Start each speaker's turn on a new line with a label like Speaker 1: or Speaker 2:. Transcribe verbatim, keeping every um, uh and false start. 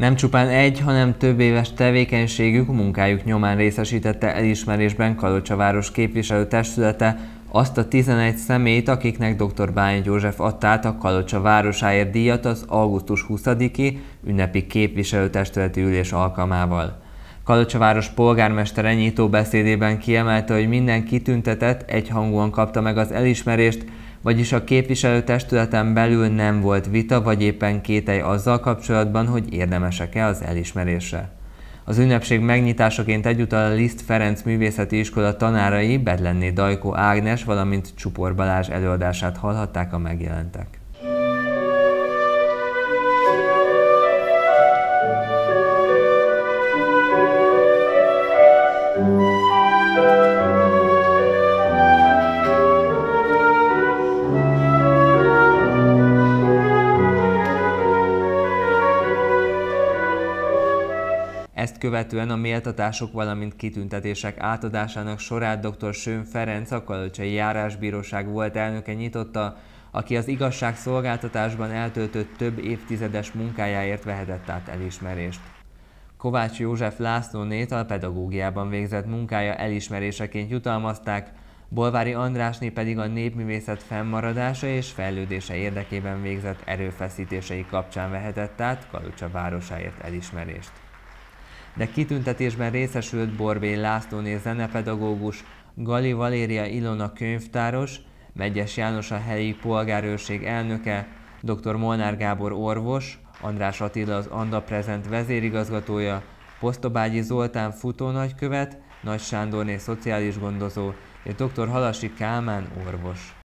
Speaker 1: Nem csupán egy, hanem több éves tevékenységük, munkájuk nyomán részesítette elismerésben Kalocsaváros képviselőtestülete azt a tizenegy személyt, akiknek dr. Bányi József adta át a Kalocsa városáért díjat az augusztus huszadiki ünnepi képviselőtestületi ülés alkalmával. Kalocsaváros polgármestere nyitó beszédében kiemelte, hogy minden kitüntetett egyhangúan kapta meg az elismerést, vagyis a képviselőtestületen belül nem volt vita vagy éppen kételj azzal kapcsolatban, hogy érdemesek-e az elismerésre. Az ünnepség megnyitásaként egyúttal a Liszt Ferenc Művészeti Iskola tanárai, Bedlenné Dajkó Ágnes, valamint Csupor Balázs előadását hallhatták a megjelentek. Ezt követően a méltatások, valamint kitüntetések átadásának sorát dr. Schön Ferenc, a Kalocsai Járásbíróság volt elnöke nyitotta, aki az igazságszolgáltatásban eltöltött több évtizedes munkájáért vehetett át elismerést. Kovács József Lászlónét a pedagógiában végzett munkája elismeréseként jutalmazták, Bolvári Andrásné pedig a népművészet fennmaradása és fejlődése érdekében végzett erőfeszítései kapcsán vehetett át Kalocsa városáért elismerést. De kitüntetésben részesült Borbély Lászlóné zenepedagógus, Gali Valéria Ilona könyvtáros, Megyes János a helyi polgárőrség elnöke, dr. Molnár Gábor orvos, András Attila az Anda Prezent vezérigazgatója, Posztobágyi Zoltán futónagykövet, Nagy Sándorné szociális gondozó és dr. Halasi Kálmán orvos.